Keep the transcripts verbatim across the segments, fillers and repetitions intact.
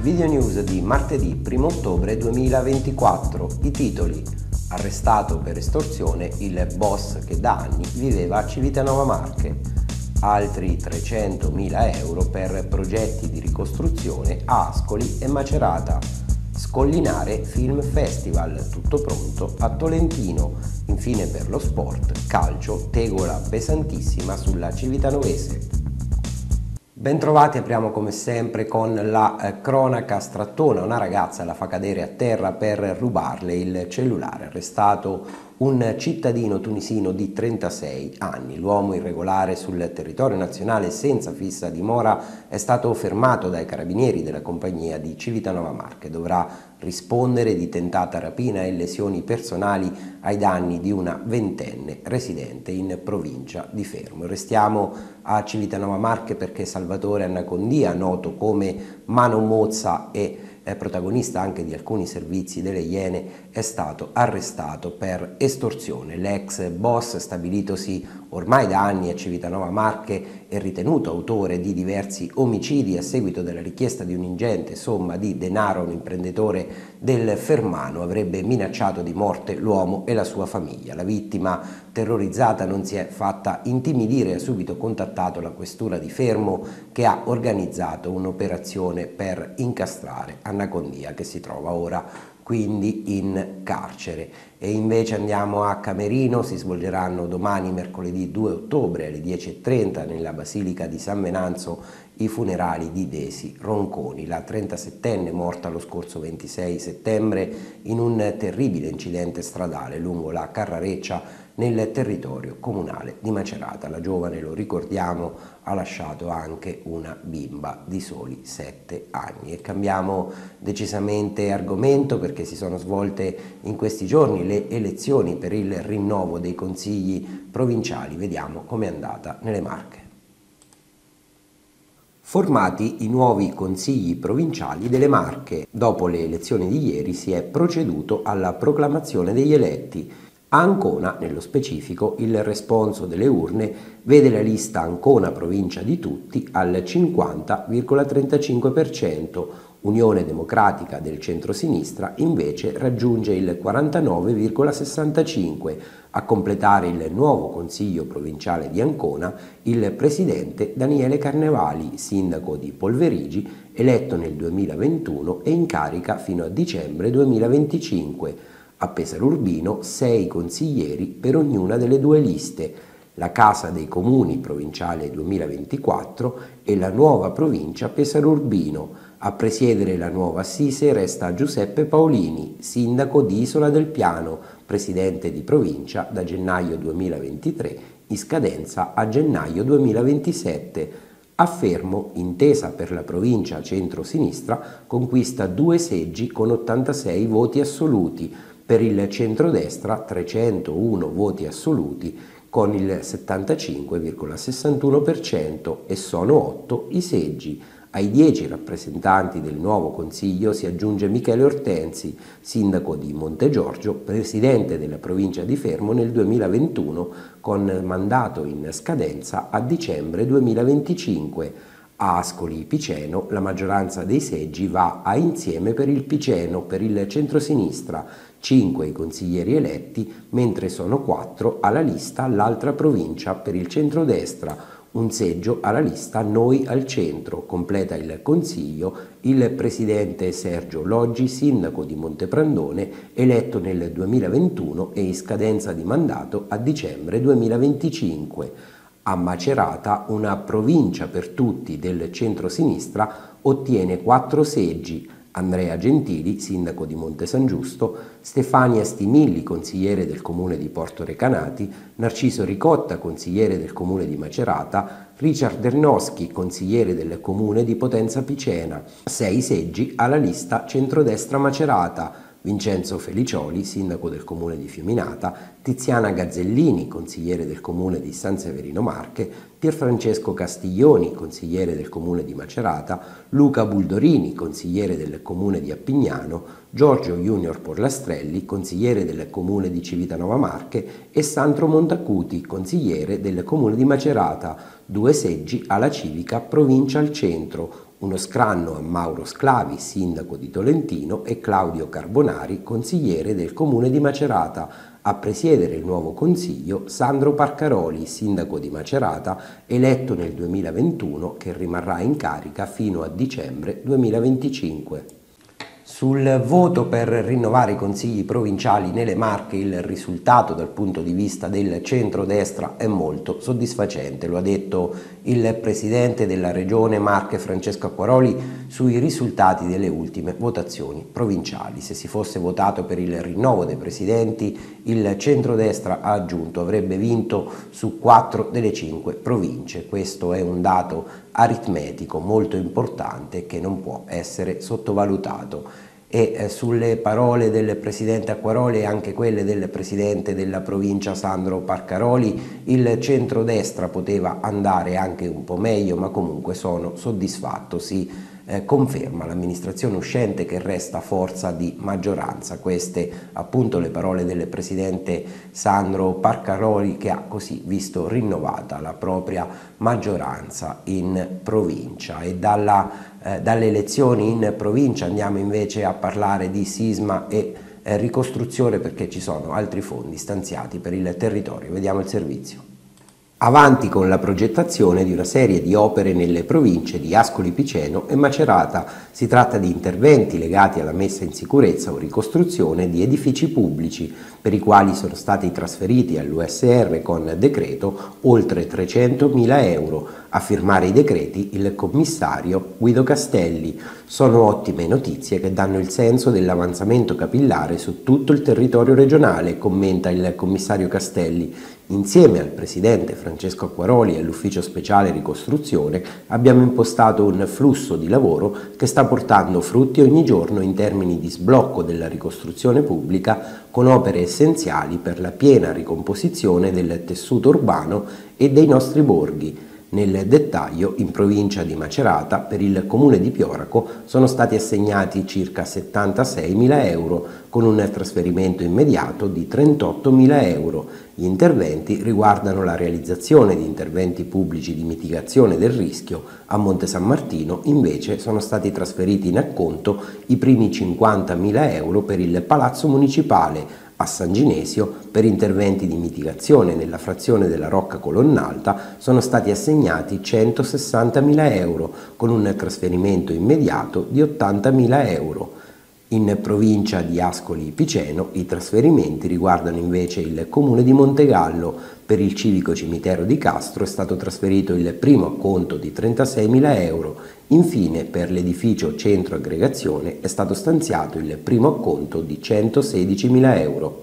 Video news di martedì primo ottobre duemilaventiquattro. I titoli: arrestato per estorsione il boss che da anni viveva a Civitanova Marche, altri trecentomila euro per progetti di ricostruzione a Ascoli e Macerata, Scollinare Film Festival, tutto pronto a Tolentino. Infine per lo sport, calcio, tegola pesantissima sulla Civitanovese. Bentrovati, apriamo come sempre con la eh, cronaca strattona. Una ragazza la fa cadere a terra per rubarle il cellulare. Arrestato un cittadino tunisino di trentasei anni. L'uomo irregolare sul territorio nazionale senza fissa dimora è stato fermato dai carabinieri della compagnia di Civitanova Marche. Dovrà rispondere di tentata rapina e lesioni personali ai danni di una ventenne residente in provincia di Fermo. Restiamo a Civitanova Marche perché Salvatore Annacondia, noto come Mano Mozza e eh, protagonista anche di alcuni servizi delle Iene, è stato arrestato per estorsione. L'ex boss, stabilitosi ormai da anni a Civitanova Marche e ritenuto autore di diversi omicidi a seguito della richiesta di un'ingente somma di denaro a un imprenditore del Fermano, avrebbe minacciato di morte l'uomo e la sua famiglia. La vittima, terrorizzata, non si è fatta intimidire e ha subito contattato la questura di Fermo, che ha organizzato un'operazione per incastrare Annacondia, che si trova ora quindi in carcere. E invece andiamo a Camerino. Si svolgeranno domani, mercoledì due ottobre, alle dieci e trenta nella Basilica di San Venanzo i funerali di Desi Ronconi, la trentasettenne morta lo scorso ventisei settembre in un terribile incidente stradale lungo la Carrareccia nel territorio comunale di Macerata. La giovane, lo ricordiamo, ha lasciato anche una bimba di soli sette anni. E cambiamo decisamente argomento perché si sono svolte in questi giorni le elezioni per il rinnovo dei consigli provinciali. Vediamo com'è andata nelle Marche. Formati i nuovi consigli provinciali delle Marche. Dopo le elezioni di ieri si è proceduto alla proclamazione degli eletti. A Ancona, nello specifico, il responso delle urne vede la lista Ancona Provincia di Tutti al cinquanta virgola trentacinque per cento, Unione Democratica del centrosinistra invece raggiunge il quarantanove virgola sessantacinque per cento. A completare il nuovo Consiglio Provinciale di Ancona il presidente Daniele Carnevali, sindaco di Polverigi, eletto nel duemilaventuno e in carica fino a dicembre duemilaventicinque. A Pesaro Urbino sei consiglieri per ognuna delle due liste, la Casa dei Comuni Provinciale duemilaventiquattro e la nuova provincia Pesaro Urbino. A presiedere la nuova Assise resta Giuseppe Paolini, sindaco di Isola del Piano, presidente di provincia da gennaio duemilaventitré, in scadenza a gennaio duemilaventisette. A Fermo, intesa per la provincia centro-sinistra, conquista due seggi con ottantasei voti assoluti, per il centrodestra trecentouno voti assoluti con il settantacinque virgola sessantuno per cento e sono otto i seggi. Ai dieci rappresentanti del nuovo Consiglio si aggiunge Michele Ortensi, sindaco di Montegiorgio, presidente della provincia di Fermo nel duemilaventuno, con mandato in scadenza a dicembre duemilaventicinque. A Ascoli Piceno la maggioranza dei seggi va a Insieme per il Piceno per il centrosinistra, cinque i consiglieri eletti, mentre sono quattro alla lista L'altra provincia per il centrodestra, un seggio alla lista Noi al centro. Completa il consiglio il presidente Sergio Loggi, sindaco di Monteprandone, eletto nel duemilaventuno e in scadenza di mandato a dicembre duemilaventicinque. A Macerata, una provincia per tutti del centro-sinistra, ottiene quattro seggi. Andrea Gentili, sindaco di Monte San Giusto, Stefania Stimilli, consigliere del comune di Porto Recanati, Narciso Ricotta, consigliere del comune di Macerata, Richard Dernoschi, consigliere del comune di Potenza Picena. Sei seggi alla lista Centrodestra Macerata. Vincenzo Felicioli, sindaco del comune di Fiuminata, Tiziana Gazzellini, consigliere del comune di San Severino Marche, Pierfrancesco Castiglioni, consigliere del comune di Macerata, Luca Buldorini, consigliere del comune di Appignano, Giorgio Junior Porlastrelli, consigliere del comune di Civitanova Marche e Sandro Montacuti, consigliere del comune di Macerata, due seggi alla civica Provincia al Centro, Uno scranno a Mauro Sclavi, sindaco di Tolentino, e Claudio Carbonari, consigliere del comune di Macerata. A presiedere il nuovo consiglio Sandro Parcaroli, sindaco di Macerata, eletto nel duemilaventuno, che rimarrà in carica fino a dicembre duemilaventicinque. Sul voto per rinnovare i consigli provinciali nelle Marche il risultato dal punto di vista del centrodestra è molto soddisfacente, lo ha detto il presidente della regione Marche Francesco Acquaroli sui risultati delle ultime votazioni provinciali. Se si fosse votato per il rinnovo dei presidenti, il centrodestra, ha aggiunto, avrebbe vinto su quattro delle cinque province. Questo è un dato aritmetico molto importante che non può essere sottovalutato. E eh, sulle parole del presidente Acquaroli e anche quelle del presidente della provincia Sandro Parcaroli, il centrodestra poteva andare anche un po' meglio, ma comunque sono soddisfatto. Si eh, conferma l'amministrazione uscente che resta forza di maggioranza. Queste appunto le parole del presidente Sandro Parcaroli, che ha così visto rinnovata la propria maggioranza in provincia. E dalla Eh, dalle elezioni in provincia andiamo invece a parlare di sisma e eh, ricostruzione, perché ci sono altri fondi stanziati per il territorio. Vediamo il servizio. Avanti con la progettazione di una serie di opere nelle province di Ascoli Piceno e Macerata. Si tratta di interventi legati alla messa in sicurezza o ricostruzione di edifici pubblici, per i quali sono stati trasferiti all'U S R con decreto oltre trecentomila euro. A firmare i decreti il commissario Guido Castelli. Sono ottime notizie che danno il senso dell'avanzamento capillare su tutto il territorio regionale, commenta il commissario Castelli. Insieme al presidente Francesco Acquaroli e all'ufficio speciale ricostruzione abbiamo impostato un flusso di lavoro che sta portando frutti ogni giorno in termini di sblocco della ricostruzione pubblica, con opere essenziali per la piena ricomposizione del tessuto urbano e dei nostri borghi. Nel dettaglio, in provincia di Macerata, per il comune di Pioraco sono stati assegnati circa settantaseimila euro, con un trasferimento immediato di trentottomila euro. Gli interventi riguardano la realizzazione di interventi pubblici di mitigazione del rischio. A Monte San Martino, invece, sono stati trasferiti in acconto i primi cinquantamila euro per il Palazzo Municipale. A San Ginesio, per interventi di mitigazione nella frazione della Rocca Colonnalta, sono stati assegnati centosessantamila euro, con un trasferimento immediato di ottantamila euro. In provincia di Ascoli Piceno i trasferimenti riguardano invece il comune di Montegallo. Per il civico cimitero di Castro è stato trasferito il primo acconto di trentaseimila euro. Infine, per l'edificio centro aggregazione è stato stanziato il primo acconto di centosedicimila euro.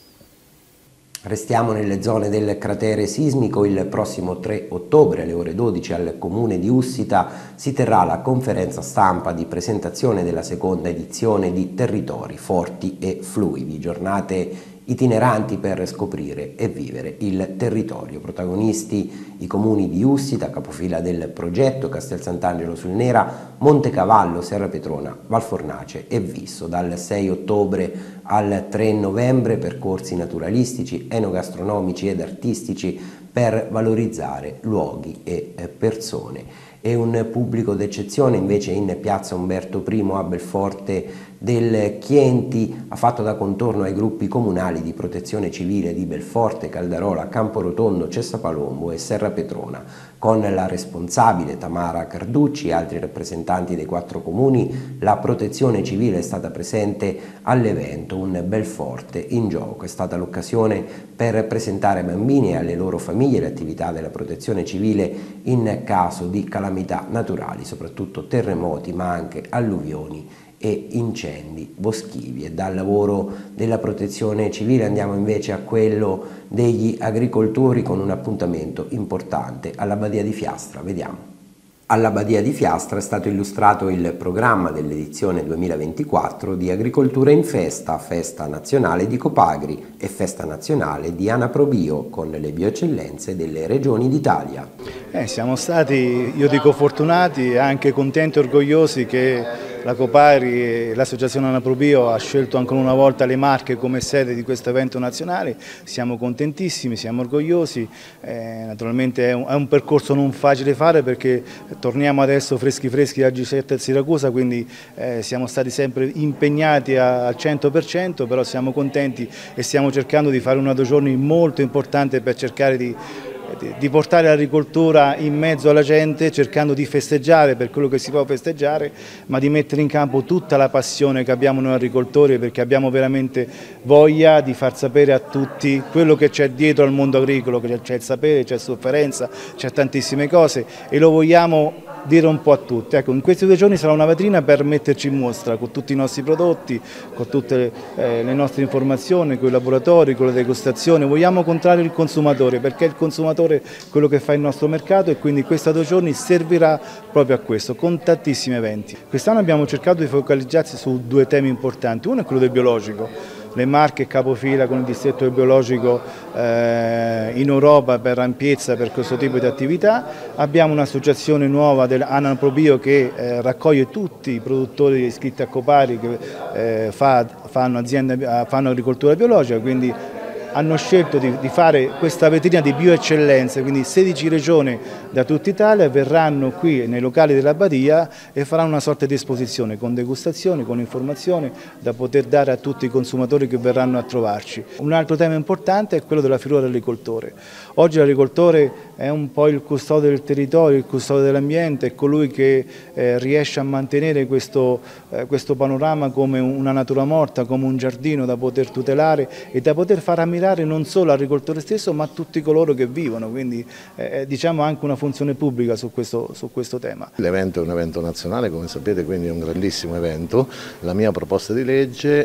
Restiamo nelle zone del cratere sismico. Il prossimo tre ottobre alle ore dodici al comune di Ussita si terrà la conferenza stampa di presentazione della seconda edizione di Territori Forti e Fluidi, giornate itineranti per scoprire e vivere il territorio. Protagonisti i comuni di Ussita, capofila del progetto, Castel Sant'Angelo sul Nera, Montecavallo, Serra Petrona, Valfornace e Visso. Dal sei ottobre al tre novembre percorsi naturalistici, enogastronomici ed artistici per valorizzare luoghi e persone. E un pubblico d'eccezione invece in piazza Umberto Primo a Belforte del Chienti ha fatto da contorno ai gruppi comunali di protezione civile di Belforte, Caldarola, Camporotondo, Cessapalombo e Serra Petrona. Con la responsabile Tamara Carducci e altri rappresentanti dei quattro comuni, la protezione civile è stata presente all'evento. Un Belforte in gioco è stata l'occasione per presentare ai bambini e alle loro famiglie le attività della protezione civile in caso di calamità naturali, soprattutto terremoti, ma anche alluvioni e incendi boschivi. E dal lavoro della protezione civile andiamo invece a quello degli agricoltori, con un appuntamento importante alla Badia di Fiastra. Vediamo. Alla Badia di Fiastra è stato illustrato il programma dell'edizione duemilaventiquattro di Agricoltura in Festa, Festa Nazionale di Copagri e Festa Nazionale di Anaprobio, con le bioeccellenze delle regioni d'Italia. Eh, siamo stati, io dico fortunati, e anche contenti e orgogliosi che la Copagri e l'associazione Anaprobio ha scelto ancora una volta le Marche come sede di questo evento nazionale. Siamo contentissimi, siamo orgogliosi, eh, naturalmente è un, è un percorso non facile fare perché torniamo adesso freschi freschi da G sette a Siracusa, quindi eh, siamo stati sempre impegnati a, al cento per cento, però siamo contenti e stiamo cercando di fare una due giorni molto importante per cercare di di portare l'agricoltura in mezzo alla gente, cercando di festeggiare per quello che si può festeggiare, ma di mettere in campo tutta la passione che abbiamo noi agricoltori, perché abbiamo veramente voglia di far sapere a tutti quello che c'è dietro al mondo agricolo, che c'è il sapere, c'è sofferenza, c'è tantissime cose e lo vogliamo dire un po' a tutti. Ecco, in questi due giorni sarà una vetrina per metterci in mostra con tutti i nostri prodotti, con tutte eh, le nostre informazioni, con i laboratori, con le degustazioni. Vogliamo incontrare il consumatore, perché è il consumatore quello che fa il nostro mercato, e quindi questi due giorni servirà proprio a questo, con tantissimi eventi. Quest'anno abbiamo cercato di focalizzarsi su due temi importanti. Uno è quello del biologico. Le Marche capofila con il distretto del biologico eh, in Europa per ampiezza per questo tipo di attività. Abbiamo un'associazione nuova dell'Anaprobio che eh, raccoglie tutti i produttori iscritti a Copagri che eh, fa, fanno, azienda, fanno agricoltura biologica, quindi hanno scelto di, di fare questa vetrina di bioeccellenze, quindi sedici regioni da tutta Italia verranno qui nei locali dell'Abbadia e faranno una sorta di esposizione con degustazioni, con informazioni da poter dare a tutti i consumatori che verranno a trovarci. Un altro tema importante è quello della figura dell'agricoltore. Oggi l'agricoltore è un po' il custode del territorio, il custode dell'ambiente, è colui che eh, riesce a mantenere questo, eh, questo panorama come una natura morta, come un giardino da poter tutelare e da poter far ammirare non solo l'agricoltore stesso ma tutti coloro che vivono, quindi eh, diciamo anche una funzione pubblica su questo, su questo tema. L'evento è un evento nazionale, come sapete, quindi è un grandissimo evento. La mia proposta di legge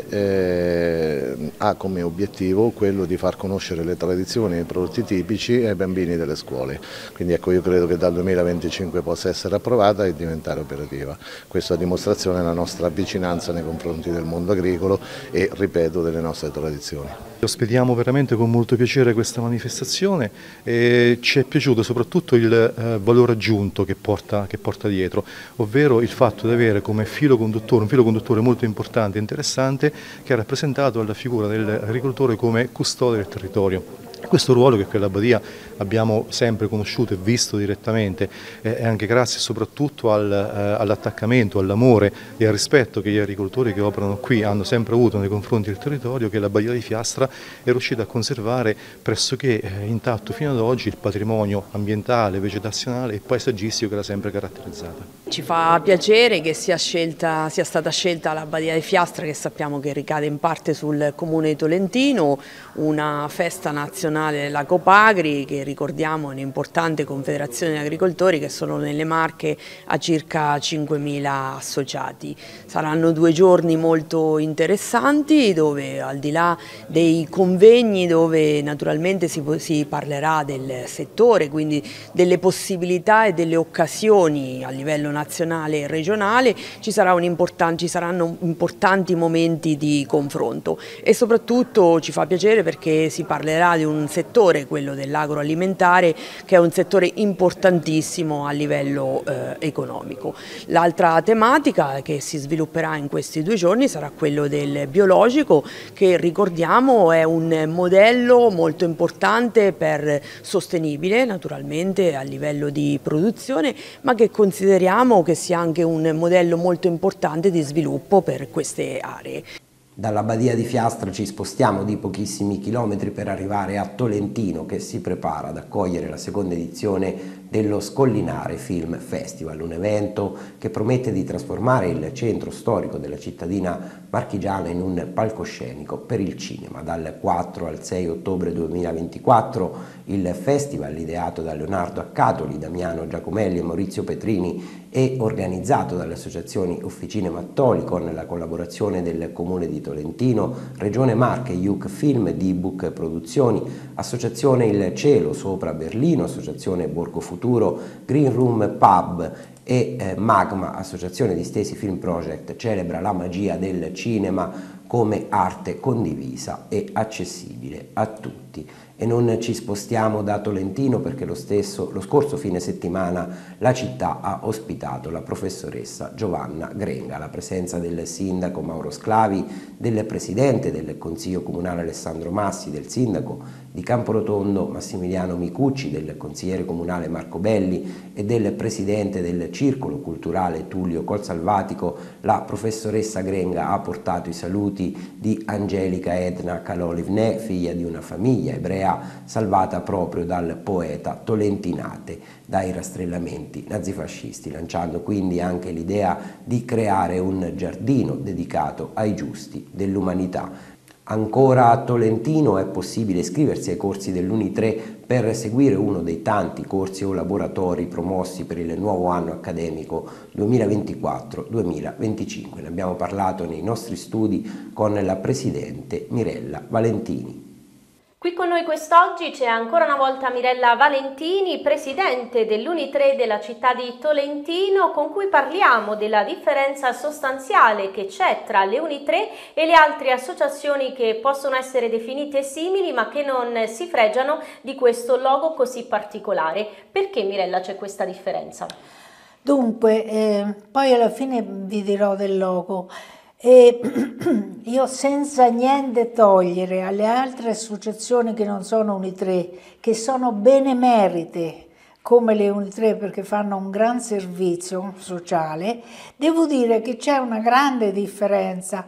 eh, ha come obiettivo quello di far conoscere le tradizioni e i prodotti tipici ai bambini delle scuole, quindi ecco, io credo che dal duemilaventicinque possa essere approvata e diventare operativa. Questa dimostrazione della nostra vicinanza nei confronti del mondo agricolo e, ripeto, delle nostre tradizioni. Ospitiamo veramente con molto piacere questa manifestazione e ci è piaciuto soprattutto il eh, valore aggiunto che porta, che porta dietro, ovvero il fatto di avere come filo conduttore, un filo conduttore molto importante e interessante che è rappresentato dalla figura dell'agricoltore come custode del territorio. Questo ruolo che qui all'Abbadia abbiamo sempre conosciuto e visto direttamente è anche grazie soprattutto al, eh, all'attaccamento, all'amore e al rispetto che gli agricoltori che operano qui hanno sempre avuto nei confronti del territorio, che l'Abbadia di Fiastra è riuscita a conservare pressoché eh, intatto fino ad oggi il patrimonio ambientale, vegetazionale e paesaggistico che l'ha sempre caratterizzata. Ci fa piacere che sia, scelta, sia stata scelta l'Abbadia di Fiastra, che sappiamo che ricade in parte sul comune di Tolentino, una festa nazionale della Copagri che ricordiamo è un'importante confederazione di agricoltori che sono nelle Marche a circa cinquemila associati. Saranno due giorni molto interessanti dove al di là dei convegni dove naturalmente si, si parlerà del settore, quindi delle possibilità e delle occasioni a livello nazionale e regionale, ci, sarà un important, ci saranno importanti momenti di confronto e soprattutto ci fa piacere perché si parlerà di un settore, quello dell'agroalimentare, che è un settore importantissimo a livello eh, economico. L'altra tematica che si svilupperà in questi due giorni sarà quello del biologico, che ricordiamo è un modello molto importante per sostenibile naturalmente a livello di produzione, ma che consideriamo che sia anche un modello molto importante di sviluppo per queste aree. Dall'Abbadia di Fiastra ci spostiamo di pochissimi chilometri per arrivare a Tolentino, che si prepara ad accogliere la seconda edizione dello Scollinare Film Festival, un evento che promette di trasformare il centro storico della cittadina marchigiana in un palcoscenico per il cinema. Dal quattro al sei ottobre duemilaventiquattro il festival, ideato da Leonardo Accatoli, Damiano Giacomelli e Maurizio Petrini e organizzato dalle associazioni Officine Mattoli con la collaborazione del Comune di Tolentino, Regione Marche, I U C Film, D-Book Produzioni, Associazione Il Cielo sopra Berlino, Associazione Borgo Futuro, Green Room Pub e eh, Magma, Associazione di Stesi Film Project, celebra la magia del cinema come arte condivisa e accessibile a tutti. E non ci spostiamo da Tolentino perché lo, stesso, lo scorso fine settimana la città ha ospitato la professoressa Giovanna Grenga. La presenza del sindaco Mauro Sclavi, del presidente del Consiglio Comunale Alessandro Massi, del sindaco di Camporotondo Massimiliano Micucci, del consigliere comunale Marco Belli e del presidente del Circolo Culturale Tullio Colsalvatico, la professoressa Grenga ha portato i saluti di Angelica Edna Kalolivne, figlia di una famiglia ebrea salvata proprio dal poeta Tolentinate dai rastrellamenti nazifascisti, lanciando quindi anche l'idea di creare un giardino dedicato ai giusti dell'umanità. Ancora a Tolentino è possibile iscriversi ai corsi dell'Uni tre per seguire uno dei tanti corsi o laboratori promossi per il nuovo anno accademico duemilaventiquattro duemilaventicinque. Ne abbiamo parlato nei nostri studi con la presidente Mirella Valentini. Qui con noi quest'oggi c'è ancora una volta Mirella Valentini, presidente dell'Uni tre della città di Tolentino, con cui parliamo della differenza sostanziale che c'è tra le Uni tre e le altre associazioni che possono essere definite simili ma che non si fregiano di questo logo così particolare. Perché, Mirella, c'è questa differenza? Dunque, eh, poi alla fine vi dirò del logo. E io, senza niente togliere alle altre associazioni che non sono Uni tre, che sono benemerite come le Uni tre perché fanno un gran servizio sociale, devo dire che c'è una grande differenza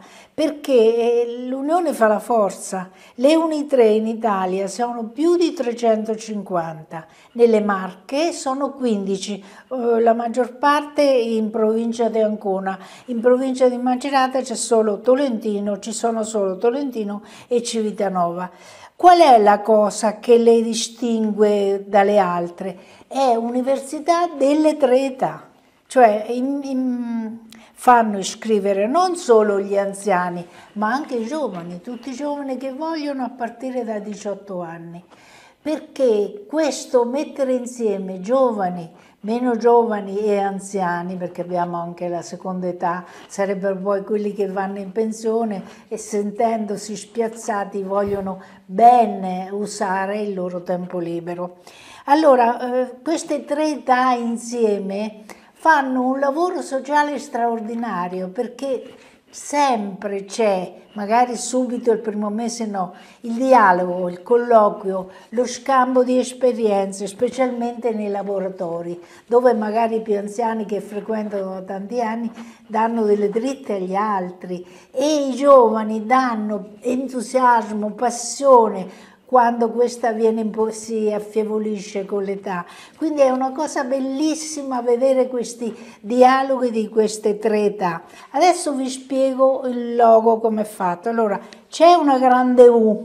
perché l'unione fa la forza. Le Uni tre in Italia sono più di trecentocinquanta, nelle Marche sono quindici, la maggior parte in provincia di Ancona. In provincia di Macerata c'è solo Tolentino, ci sono solo Tolentino e Civitanova. Qual è la cosa che le distingue dalle altre? È università delle tre età, cioè in, in, fanno iscrivere non solo gli anziani, ma anche i giovani, tutti i giovani che vogliono a partire da diciotto anni. Perché questo mettere insieme giovani, meno giovani e anziani, perché abbiamo anche la seconda età, sarebbero poi quelli che vanno in pensione e sentendosi spiazzati vogliono bene usare il loro tempo libero. Allora, eh, queste tre età insieme fanno un lavoro sociale straordinario perché sempre c'è, magari subito il primo mese no, il dialogo, il colloquio, lo scambio di esperienze, specialmente nei laboratori, dove magari i più anziani che frequentano da tanti anni danno delle dritte agli altri e i giovani danno entusiasmo, passione, quando questa viene in po- si affievolisce con l'età. Quindi è una cosa bellissima vedere questi dialoghi di queste tre età. Adesso vi spiego il logo come è fatto. Allora, c'è una grande U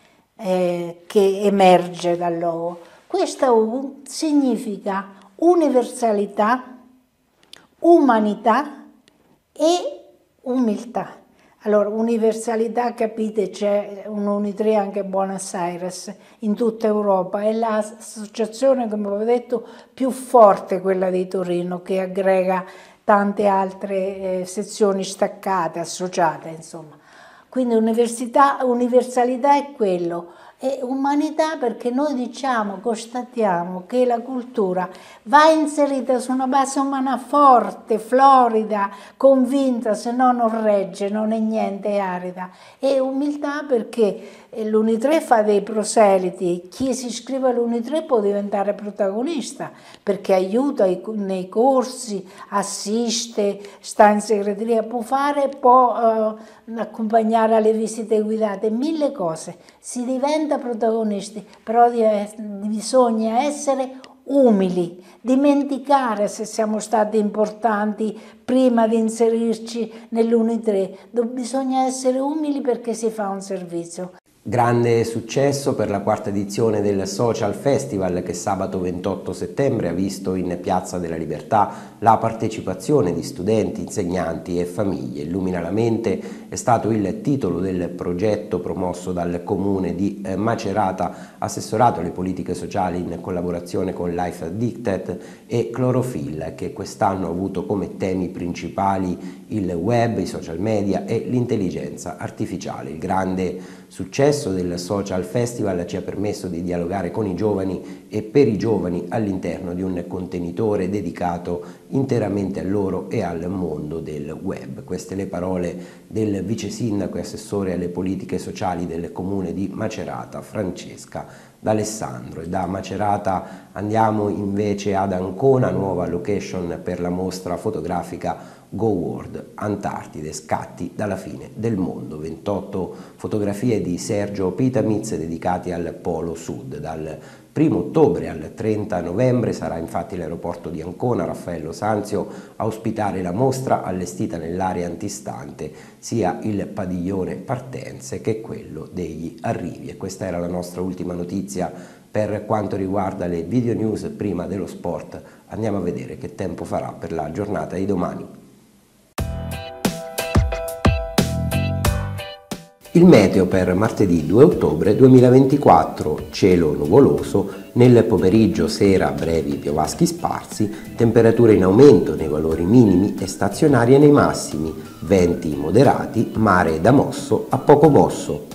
eh, che emerge dal logo. Questa U significa universalità, umanità e umiltà. Allora, universalità, capite, c'è un Uni tre anche a Buenos Aires, in tutta Europa, è l'associazione, come ho detto, più forte, quella di Torino, che aggrega tante altre eh, sezioni staccate, associate, insomma. Quindi università, universalità è quello, e umanità perché noi diciamo, constatiamo che la cultura va inserita su una base umana forte, florida, convinta, se no non regge, non è niente, è arida. E umiltà perché l'Uni tre fa dei proseliti, chi si iscrive all'Uni tre può diventare protagonista perché aiuta nei corsi, assiste, sta in segreteria, può fare, può eh, accompagnare alle visite guidate, mille cose. Si diventa protagonisti, però bisogna essere umili, dimenticare se siamo stati importanti prima di inserirci nell'Uni tre, bisogna essere umili perché si fa un servizio. Grande successo per la quarta edizione del Social Festival che sabato ventotto settembre ha visto in Piazza della Libertà la partecipazione di studenti, insegnanti e famiglie. Illumina la mente è stato il titolo del progetto promosso dal Comune di Macerata, assessorato alle politiche sociali in collaborazione con Life Addicted e Clorofil, che quest'anno ha avuto come temi principali il web, i social media e l'intelligenza artificiale. Il grande successo del Social Festival ci ha permesso di dialogare con i giovani e per i giovani all'interno di un contenitore dedicato interamente a loro e al mondo del web. Queste le parole del vice sindaco e assessore alle politiche sociali del comune di Macerata, Francesca D'Alessandro. E da Macerata andiamo invece ad Ancona, nuova location per la mostra fotografica Go World Antartide, scatti dalla fine del mondo. ventotto fotografie di Sergio Pitamitz dedicati al Polo Sud. Dal primo ottobre al trenta novembre sarà infatti l'aeroporto di Ancona Raffaello Sanzio a ospitare la mostra allestita nell'area antistante sia il padiglione partenze che quello degli arrivi. E questa era la nostra ultima notizia per quanto riguarda le video news. Prima dello sport andiamo a vedere che tempo farà per la giornata di domani. Il meteo per martedì due ottobre duemilaventiquattro, cielo nuvoloso, nel pomeriggio sera brevi piovaschi sparsi, temperature in aumento nei valori minimi e stazionarie nei massimi, venti moderati, mare da mosso a poco mosso.